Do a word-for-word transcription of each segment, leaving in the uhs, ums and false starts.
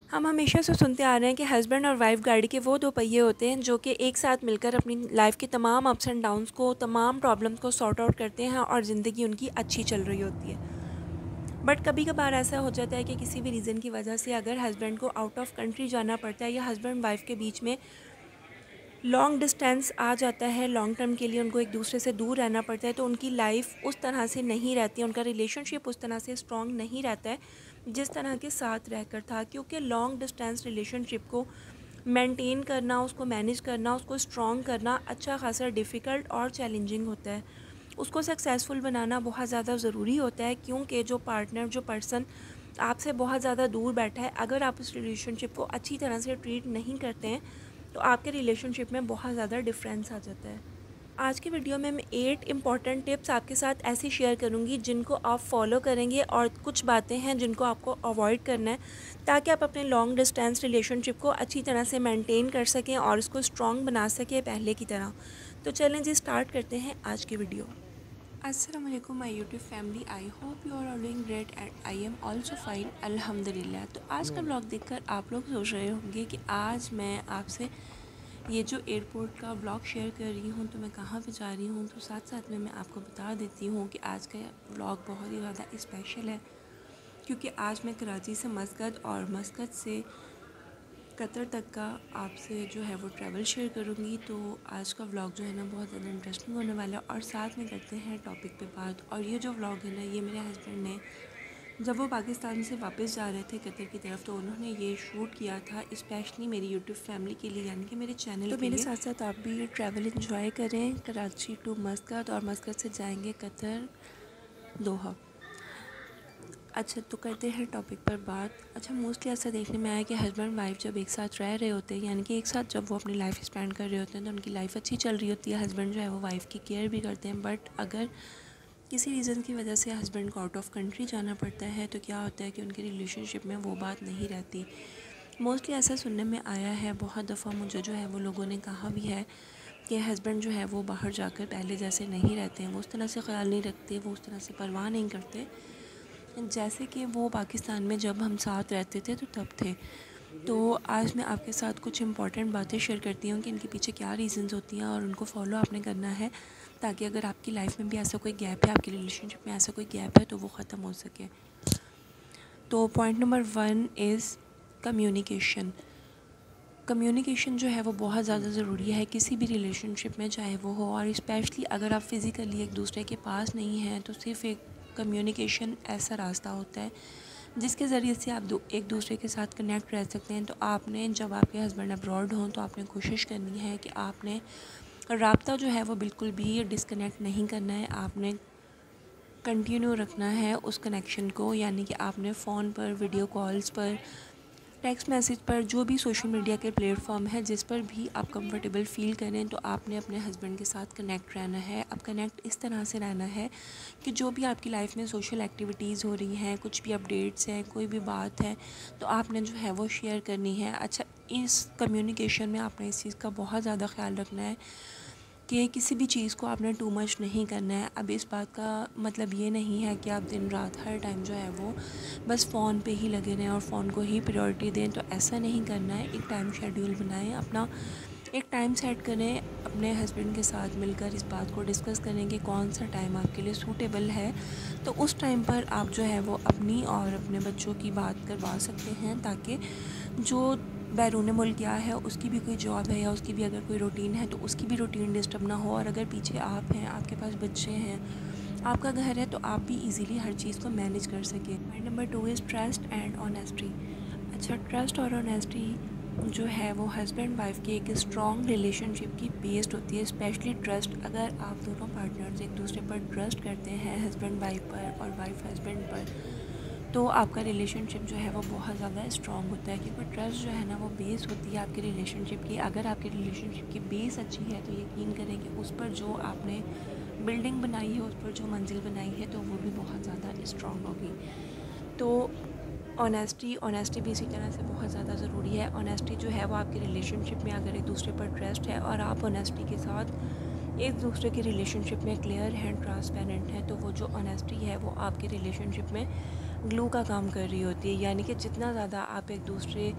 हम हमेशा से सुनते आ रहे हैं कि हस्बैंड और वाइफ गाड़ी के वो दो पहिए होते हैं जो कि एक साथ मिलकर अपनी लाइफ के तमाम अप्स एंड डाउन्स को, तमाम प्रॉब्लम्स को सॉर्ट आउट करते हैं और ज़िंदगी उनकी अच्छी चल रही होती है। बट कभी कभार ऐसा हो जाता है कि किसी भी रीज़न की वजह से अगर हस्बैंड को आउट ऑफ कंट्री जाना पड़ता है या हस्बैंड वाइफ के बीच में लॉन्ग डिस्टेंस आ जाता है, लॉन्ग टर्म के लिए उनको एक दूसरे से दूर रहना पड़ता है, तो उनकी लाइफ उस तरह से नहीं रहती है, उनका रिलेशनशिप उस तरह से स्ट्रॉन्ग नहीं रहता है जिस तरह के साथ रहकर था। क्योंकि लॉन्ग डिस्टेंस रिलेशनशिप को मेंटेन करना, उसको मैनेज करना, उसको स्ट्रॉन्ग करना अच्छा खासा डिफ़िकल्ट और चैलेंजिंग होता है। उसको सक्सेसफुल बनाना बहुत ज़्यादा ज़रूरी होता है, क्योंकि जो पार्टनर, जो पर्सन आपसे बहुत ज़्यादा दूर बैठा है, अगर आप उस रिलेशनशिप को अच्छी तरह से ट्रीट नहीं करते हैं तो आपके रिलेशनशिप में बहुत ज़्यादा डिफरेंस आ जाता है। आज की वीडियो में मैं एट इम्पॉर्टेंट टिप्स आपके साथ ऐसे शेयर करूंगी जिनको आप फॉलो करेंगे, और कुछ बातें हैं जिनको आपको अवॉइड करना है ताकि आप अपने लॉन्ग डिस्टेंस रिलेशनशिप को अच्छी तरह से मेंटेन कर सकें और उसको स्ट्रॉन्ग बना सकें पहले की तरह। तो चलें जी, स्टार्ट करते हैं आज की वीडियो। अस्सलाम वालेकुम my YouTube family, I hope you are all doing great and I am also fine अल्हम्दुलिल्लाह। तो आज का ब्लॉग देखकर आप लोग सोच रहे होंगे कि आज मैं आपसे ये जो एयरपोर्ट का व्लॉग शेयर कर रही हूँ तो मैं कहाँ पे जा रही हूँ। तो साथ साथ में मैं आपको बता देती हूँ कि आज का व्लॉग बहुत ही ज़्यादा स्पेशल है, क्योंकि आज मैं कराची से मस्कत और मस्कत से कतर तक का आपसे जो है वो ट्रैवल शेयर करूँगी। तो आज का व्लॉग जो है ना बहुत ज़्यादा इंटरेस्टिंग होने वाला है, और साथ में करते हैं टॉपिक पे बात। और ये जो व्लॉग है ना, ये मेरे हस्बैंड ने जब वो पाकिस्तान से वापस जा रहे थे कतर की तरफ, तो उन्होंने ये शूट किया था स्पेशली मेरी यूट्यूब फैमिली के लिए, यानी कि मेरे चैनल तो मेरे साथ साथ आप भी ये ट्रैवल इंजॉय करें। कराची टू मस्कत और मस्कत से जाएंगे कतर, दोहा। अच्छा, तो करते हैं टॉपिक पर बात। अच्छा, मोस्टली ऐसा देखने में आया कि हस्बैंड वाइफ जब एक साथ रह रहे होते हैं, यानी कि एक साथ जब वो अपनी लाइफ स्पेंड कर रहे होते हैं, तो उनकी लाइफ अच्छी चल रही होती है। हस्बैंड जो है वो वाइफ की केयर भी करते हैं। बट अगर किसी रीज़न की वजह से हस्बैंड को आउट ऑफ कंट्री जाना पड़ता है तो क्या होता है कि उनकी रिलेशनशिप में वो बात नहीं रहती। मोस्टली ऐसा सुनने में आया है, बहुत दफ़ा मुझे जो है वो लोगों ने कहा भी है कि हस्बैंड जो है वो बाहर जाकर पहले जैसे नहीं रहते हैं, वो उस तरह से ख्याल नहीं रखते, वो उस तरह से परवाह नहीं करते जैसे कि वो पाकिस्तान में जब हम साथ रहते थे तो तब थे। तो आज मैं आपके साथ कुछ इंपॉर्टेंट बातें शेयर करती हूँ कि इनके पीछे क्या रीज़न्स होती हैं और उनको फॉलो आपने करना है, ताकि अगर आपकी लाइफ में भी ऐसा कोई गैप है, आपकी रिलेशनशिप में ऐसा कोई गैप है, तो वो ख़त्म हो सके। तो point number one is communication. Communication जो है वो बहुत ज़्यादा ज़रूरी है किसी भी रिलेशनशिप में, चाहे वो हो, और स्पेशली अगर आप फिज़िकली एक दूसरे के पास नहीं हैं तो सिर्फ़ एक कम्युनिकेशन ऐसा रास्ता होता है जिसके ज़रिए से आप दो एक दूसरे के साथ कनेक्ट रह सकते हैं। तो आपने, जब आपके हस्बैंड अब्रॉड हों, तो आपने कोशिश करनी है कि आपने राब्ता जो है वो बिल्कुल भी डिस्कनेक्ट नहीं करना है, आपने कंटिन्यू रखना है उस कनेक्शन को। यानी कि आपने फ़ोन पर, वीडियो कॉल्स पर, टेक्स्ट मैसेज पर, जो भी सोशल मीडिया के प्लेटफॉर्म है जिस पर भी आप कंफर्टेबल फ़ील करें, तो आपने अपने हस्बैंड के साथ कनेक्ट रहना है। अब कनेक्ट इस तरह से रहना है कि जो भी आपकी लाइफ में सोशल एक्टिविटीज़ हो रही हैं, कुछ भी अपडेट्स हैं, कोई भी बात है, तो आपने जो है वो शेयर करनी है। अच्छा, इस कम्युनिकेशन में आपने इस चीज़ का बहुत ज़्यादा ख्याल रखना है कि किसी भी चीज़ को आपने टू मच नहीं करना है। अब इस बात का मतलब ये नहीं है कि आप दिन रात हर टाइम जो है वो बस फ़ोन पे ही लगे रहें और फ़ोन को ही प्रायोरिटी दें, तो ऐसा नहीं करना है। एक टाइम शेड्यूल बनाएं, अपना एक टाइम सेट करें, अपने हस्बैंड के साथ मिलकर इस बात को डिस्कस करें कि कौन सा टाइम आपके लिए सूटेबल है। तो उस टाइम पर आप जो है वो अपनी और अपने बच्चों की बात करवा सकते हैं, ताकि जो बैरून मुल्क गया है उसकी भी कोई जॉब है या उसकी भी अगर कोई रूटीन है तो उसकी भी रूटीन डिस्टर्ब ना हो। और अगर पीछे आप हैं, आपके पास बच्चे हैं, आपका घर है, तो आप भी इजीली हर चीज़ को मैनेज कर सकें। Point number two is trust and honesty. अच्छा, ट्रस्ट और ऑनेस्टी जो है वो हस्बैंड वाइफ की एक स्ट्रॉन्ग रिलेशनशिप की बेस्ड होती है। स्पेशली ट्रस्ट, अगर आप दोनों पार्टनर्स एक दूसरे पर ट्रस्ट करते हैं, हस्बैंड वाइफ पर और वाइफ हस्बैंड पर, तो आपका रिलेशनशिप जो है वो बहुत ज़्यादा स्ट्रॉन्ग होता है। क्योंकि ट्रस्ट जो है ना वो बेस होती है आपके रिलेशनशिप की। अगर आपकी रिलेशनशिप की बेस अच्छी है तो यकीन करें कि उस पर जो आपने बिल्डिंग बनाई है, उस पर जो मंजिल बनाई है, तो वो भी बहुत ज़्यादा स्ट्रॉन्ग होगी। तो ऑनेस्टी ऑनेस्टी भी इसी तरह से बहुत ज़्यादा ज़रूरी है। ऑनेस्टी जो है वो आपके रिलेशनशिप में, अगर एक दूसरे पर ट्रस्ट है और आप ऑनेस्टी के साथ एक दूसरे की रिलेशनशिप में क्लियर हैं, ट्रांसपेरेंट है, तो वो जो ऑनेस्टी है वो आपके रिलेशनशिप में ग्लू का काम कर रही होती है। यानी कि जितना ज़्यादा आप एक दूसरे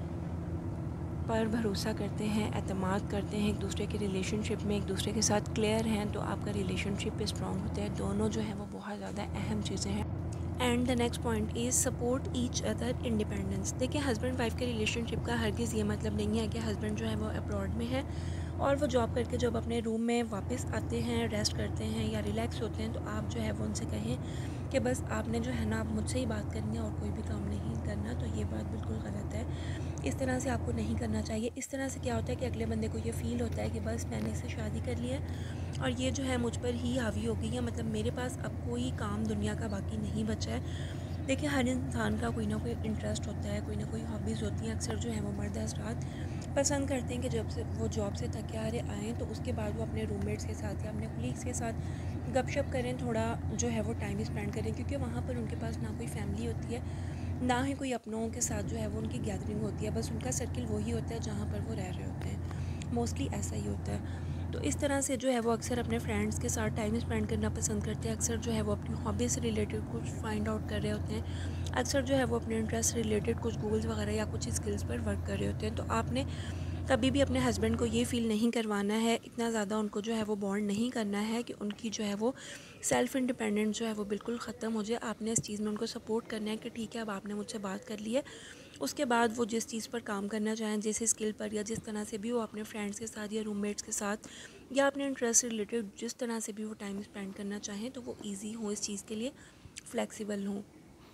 पर भरोसा करते हैं, एतमाद करते हैं एक दूसरे के रिलेशनशिप में, एक दूसरे के साथ क्लियर हैं, तो आपका रिलेशनशिप भी स्ट्रॉन्ग होता है। दोनों जो है वो बहुत ज़्यादा अहम चीज़ें हैं। And the next point is support each other independence. देखिए हस्बैंड वाइफ के रिलेशनशिप का हरगिज़ ये मतलब नहीं है कि हस्बैंड जो है वो अब्रॉड में है और वो जॉब करके जब अपने रूम में वापस आते हैं, रेस्ट करते हैं या रिलैक्स होते हैं, तो आप जो है वो उनसे कहें कि बस आपने जो है ना आप मुझसे ही बात करनी है और कोई भी काम नहीं करना। तो ये बात बिल्कुल गलत है। इस तरह से आपको नहीं करना चाहिए। इस तरह से क्या होता है कि अगले बंदे को ये फ़ील होता है कि बस मैंने इससे शादी कर ली है और ये जो है मुझ पर ही हावी हो गई है, मतलब मेरे पास अब कोई काम दुनिया का बाकी नहीं बचा है। देखिए हर इंसान का कोई ना कोई इंटरेस्ट होता है, कोई ना कोई हॉबीज़ होती हैं। अक्सर जो है वो मर्द हज़रात पसंद करते हैं कि जब से वो जॉब से थके हारे आएँ तो उसके बाद वो अपने रूममेट्स के साथ या अपने कलीग्स के साथ गपशप करें, थोड़ा जो है वो टाइम स्पेंड करें, क्योंकि वहाँ पर उनके पास ना कोई फैमिली होती है, ना ही कोई अपनों के साथ जो है वो उनकी गैदरिंग होती है। बस उनका सर्किल वही होता है जहाँ पर वो रह रहे होते हैं। मोस्टली ऐसा ही होता है। तो इस तरह से जो है वो अक्सर अपने फ्रेंड्स के साथ टाइम स्पेंड करना पसंद करते हैं। अक्सर जो है वो अपनी हॉबी से रिलेटेड कुछ फाइंड आउट कर रहे होते हैं। अक्सर जो है वो अपने इंटरेस्ट रिलेटेड कुछ गोल्स वगैरह या कुछ स्किल्स पर वर्क कर रहे होते हैं। तो आपने कभी भी अपने हस्बैंड को ये फ़ील नहीं करवाना है, इतना ज़्यादा उनको जो है वो बॉन्ड नहीं करना है कि उनकी जो है वो सेल्फ़ इंडिपेंडेंस जो है वो बिल्कुल ख़त्म हो जाए। आपने इस चीज़ में उनको सपोर्ट करना है कि ठीक है अब आपने मुझसे बात कर ली है, उसके बाद वो जिस चीज़ पर काम करना चाहें, जिस स्किल पर या जिस तरह से भी वो अपने फ्रेंड्स के साथ या रूममेट्स के साथ या अपने इंटरेस्ट रिलेटेड जिस तरह से भी वो टाइम स्पेंड करना चाहें, तो वो ईजी हो इस चीज़ के लिए, फ्लेक्सिबल हों।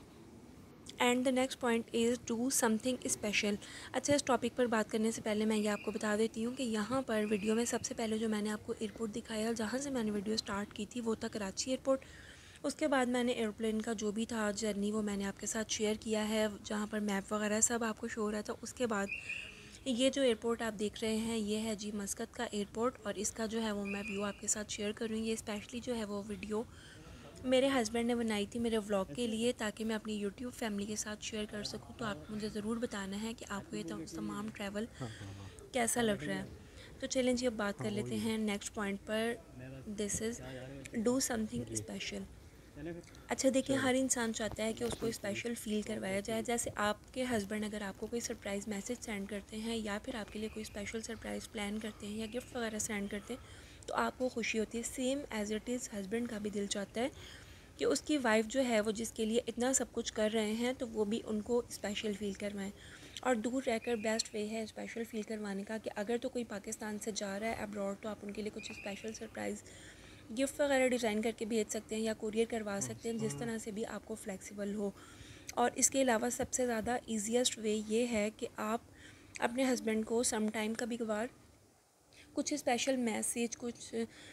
And the next point is do something special. अच्छा, इस टॉपिक पर बात करने से पहले मैं ये आपको बता देती हूँ कि यहाँ पर वीडियो में सबसे पहले जो मैंने आपको एयरपोर्ट दिखाया, जहाँ से मैंने वीडियो स्टार्ट की थी वो था कराची एयरपोर्ट। उसके बाद मैंने एयरप्लेन का जो भी था जर्नी वो मैंने आपके साथ शेयर किया है, जहाँ पर मैप वगैरह सब आपको शो हो रहा था। उसके बाद ये जो एयरपोर्ट आप देख रहे हैं ये है जी मस्कत का एयरपोर्ट, और इसका जो है वो मैं व्यू आपके साथ शेयर करूँगी। ये स्पेशली जो है वो वीडियो मेरे हस्बैंड ने बनाई थी मेरे व्लॉग के लिए, ताकि मैं अपनी यूट्यूब फैमिली के साथ शेयर कर सकूं। तो आपको मुझे ज़रूर बताना है कि आपको ये तमाम ट्रैवल कैसा लग रहा है। तो चलें जी अब बात कर लेते हैं नेक्स्ट पॉइंट पर। This is do something special. अच्छा देखिए, हर इंसान चाहता है कि उसको स्पेशल फ़ील करवाया जाए। जैसे आपके हस्बैंड अगर आपको कोई सरप्राइज़ मैसेज सेंड करते हैं या फिर आपके लिए कोई स्पेशल सरप्राइज़ प्लान करते हैं या गिफ्ट वगैरह सेंड करते हैं, तो आपको खुशी होती है। Same as it is husband का भी दिल चाहता है कि उसकी वाइफ जो है वो जिसके लिए इतना सब कुछ कर रहे हैं, तो वो भी उनको स्पेशल फ़ील करवाएं। और दूर रहकर बेस्ट वे है स्पेशल फ़ील करवाने का कि अगर तो कोई पाकिस्तान से जा रहा है अब्रॉड, तो आप उनके लिए कुछ स्पेशल सरप्राइज़ गिफ्ट वगैरह डिज़ाइन करके भेज सकते हैं या कुरियर करवा सकते हैं, जिस तरह से भी आपको फ्लेक्सिबल हो। और इसके अलावा सबसे ज़्यादा ईजीएस्ट वे ये है कि आप अपने हस्बैंड को सम टाइम कभी कभार कुछ स्पेशल मैसेज, कुछ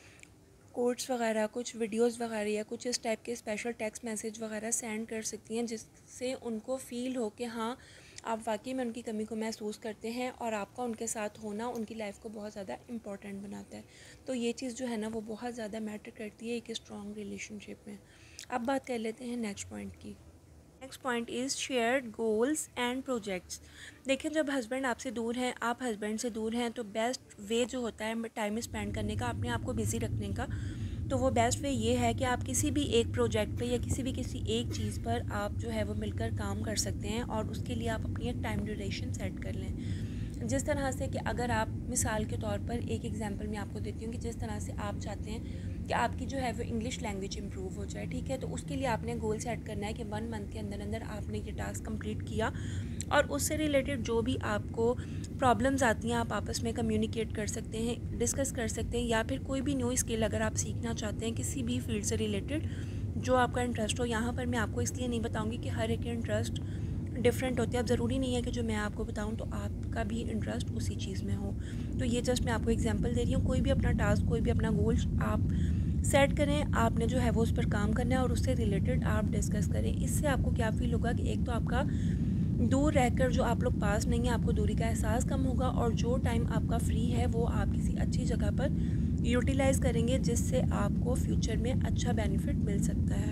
कोड्स वगैरह, कुछ वीडियोस वगैरह या कुछ इस टाइप के स्पेशल टेक्स्ट मैसेज वगैरह सेंड कर सकती हैं, जिससे उनको फ़ील हो कि हाँ आप वाकई में उनकी कमी को महसूस करते हैं और आपका उनके साथ होना उनकी लाइफ को बहुत ज़्यादा इम्पॉर्टेंट बनाता है। तो ये चीज़ जो है ना वो बहुत ज़्यादा मैटर करती है एक स्ट्रॉन्ग रिलेशनशिप में। अब बात कर लेते हैं नेक्स्ट पॉइंट की। Next point is shared goals and projects. देखिए, जब हस्बैंड आपसे दूर हैं, आप हस्बैंड से दूर हैं, तो बेस्ट वे जो होता है टाइम स्पेंड करने का, अपने आप को बिज़ी रखने का, तो वो बेस्ट वे ये है कि आप किसी भी एक प्रोजेक्ट पे या किसी भी किसी एक चीज़ पर आप जो है वो मिलकर काम कर सकते हैं, और उसके लिए आप अपनी एक टाइम ड्यूरेशन सेट कर लें। जिस तरह से कि अगर आप मिसाल के तौर पर एक एग्जांपल मैं आपको देती हूँ कि जिस तरह से आप चाहते हैं कि आपकी जो है वो इंग्लिश लैंग्वेज इंप्रूव हो जाए, ठीक है, तो उसके लिए आपने गोल सेट करना है कि वन मंथ के अंदर अंदर आपने ये टास्क कंप्लीट किया, और उससे रिलेटेड जो भी आपको प्रॉब्लम्स आती हैं आप आपस में कम्युनिकेट कर सकते हैं, डिस्कस कर सकते हैं। या फिर कोई भी न्यू स्किल अगर आप सीखना चाहते हैं किसी भी फील्ड से रिलेटेड जो आपका इंटरेस्ट हो, यहाँ पर मैं आपको इसलिए नहीं बताऊँगी कि हर एक इंटरेस्ट डिफरेंट होते हैं। अब ज़रूरी नहीं है कि जो मैं आपको बताऊं तो आपका भी इंटरेस्ट उसी चीज़ में हो। तो ये जस्ट मैं आपको एग्जांपल दे रही हूँ। कोई भी अपना टास्क, कोई भी अपना गोल आप सेट करें, आपने जो है वो उस पर काम करना है और उससे रिलेटेड आप डिस्कस करें। इससे आपको क्या फ़ील होगा कि एक तो आपका दूर रहकर जो आप लोग पास नहीं है, आपको दूरी का एहसास कम होगा, और जो टाइम आपका फ्री है वो आप किसी अच्छी जगह पर यूटिलाइज़ करेंगे, जिससे आपको फ्यूचर में अच्छा बेनिफिट मिल सकता है।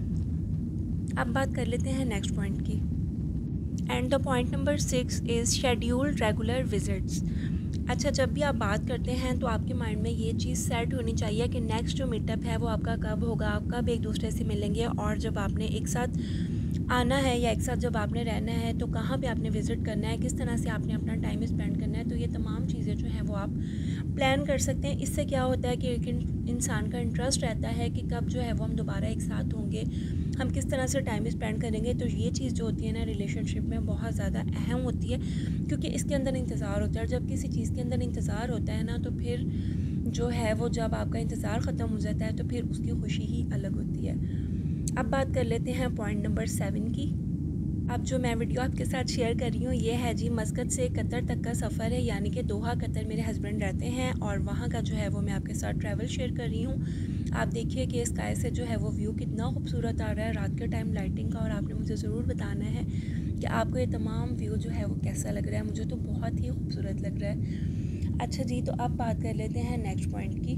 अब बात कर लेते हैं नेक्स्ट पॉइंट की। And the point number six is scheduled regular visits. अच्छा, जब भी आप बात करते हैं तो आपके माइंड में ये चीज़ सेट होनी चाहिए कि नेक्स्ट जो मीटअप है वो आपका कब होगा, आप कब एक दूसरे से मिलेंगे। और जब आपने एक साथ आना है या एक साथ जब आपने रहना है तो कहाँ पे आपने विज़िट करना है, किस तरह से आपने अपना टाइम स्पेंड करना है, तो ये तमाम चीज़ें जो हैं वो आप प्लान कर सकते हैं। इससे क्या होता है कि एक इंसान का इंटरेस्ट रहता है कि कब जो है वो हम दोबारा एक साथ होंगे, हम किस तरह से टाइम स्पेंड करेंगे। तो ये चीज़ जो होती है ना रिलेशनशिप में बहुत ज़्यादा अहम होती है, क्योंकि इसके अंदर इंतज़ार होता है। और जब किसी चीज़ के अंदर इंतज़ार होता है ना तो फिर जो है वो जब आपका इंतज़ार ख़त्म हो जाता है तो फिर उसकी खुशी ही अलग होती है। अब बात कर लेते हैं पॉइंट नंबर सेवन की। अब जो मैं वीडियो आपके साथ शेयर कर रही हूँ ये है जी मस्कत से कतर तक का सफ़र है, यानी कि दोहा कतर मेरे हस्बैंड रहते हैं और वहाँ का जो है वो मैं आपके साथ ट्रैवल शेयर कर रही हूँ। आप देखिए कि स्काई से जो है वो व्यू कितना खूबसूरत आ रहा है रात के टाइम लाइटिंग का, और आपने मुझे ज़रूर बताना है कि आपको ये तमाम व्यू जो है वो कैसा लग रहा है। मुझे तो बहुत ही खूबसूरत लग रहा है। अच्छा जी, तो अब बात कर लेते हैं नेक्स्ट पॉइंट की।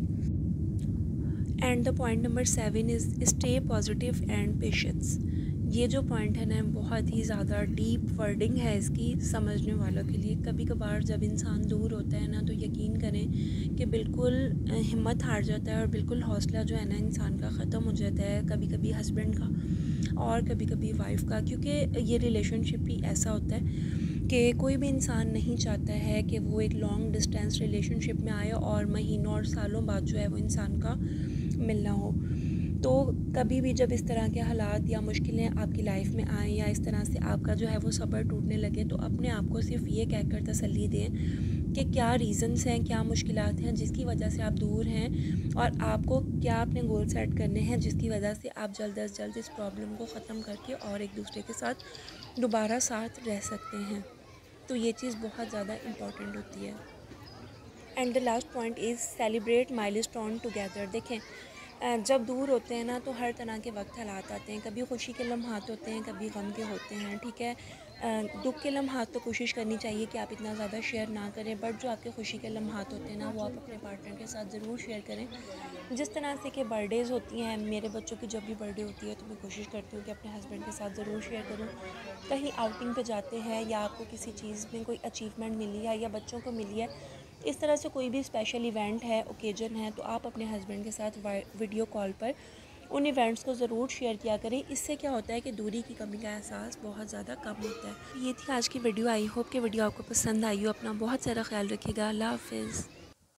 And the point number seven is stay positive and patience. ये जो पॉइंट है ना बहुत ही ज़्यादा डीप वर्डिंग है इसकी समझने वालों के लिए। कभी कभार जब इंसान दूर होता है ना तो यकीन करें कि बिल्कुल हिम्मत हार जाता है और बिल्कुल हौसला जो है ना इंसान का ख़त्म हो जाता है, कभी कभी हस्बैंड का और कभी कभी वाइफ का। क्योंकि ये रिलेशनशिप ही ऐसा होता है कि कोई भी इंसान नहीं चाहता है कि वो एक लॉन्ग डिस्टेंस रिलेशनशिप में आए और महीनों और सालों बाद जो है वो इंसान का मिलना हो। तो कभी भी जब इस तरह के हालात या मुश्किलें आपकी लाइफ में आएँ या इस तरह से आपका जो है वो सब्र टूटने लगे, तो अपने आप को सिर्फ ये कहकर तसल्ली दें कि क्या रीज़न्स हैं, क्या मुश्किलात हैं जिसकी वजह से आप दूर हैं, और आपको क्या अपने गोल सेट करने हैं जिसकी वजह से आप जल्द अज जल्द इस प्रॉब्लम को ख़त्म करके और एक दूसरे के साथ दोबारा साथ रह सकते हैं। तो ये चीज़ बहुत ज़्यादा इम्पॉर्टेंट होती है। And the last point is celebrate milestone together. देखें, जब दूर होते हैं ना तो हर तरह के वक्त हालात आते हैं, कभी खुशी के लम्हात होते हैं, कभी गम के होते हैं, ठीक है। दुख के लम्हात तो कोशिश करनी चाहिए कि आप इतना ज़्यादा शेयर ना करें, बट जो आपके खुशी के लम्हात होते हैं ना वो आप अपने पार्टनर के साथ ज़रूर शेयर करें। जिस तरह से कि बर्थडेज़ होती हैं, मेरे बच्चों की जब भी बर्थडे होती है तो मैं कोशिश करती हूँ कि अपने हस्बैंड के साथ ज़रूर शेयर करूँ। कहीं आउटिंग पे जाते हैं या आपको किसी चीज़ में कोई अचीवमेंट मिली है या बच्चों को मिली है, इस तरह से कोई भी स्पेशल इवेंट है, ओकेजन है, तो आप अपने हस्बैंड के साथ वीडियो कॉल पर उन इवेंट्स को ज़रूर शेयर किया करें। इससे क्या होता है कि दूरी की कमी का एहसास बहुत ज़्यादा कम होता है। ये थी आज की वीडियो। आई होप कि वीडियो आपको पसंद आई हो। अपना बहुत सारा ख्याल रखिएगा। अल्लाह हाफ़िज़।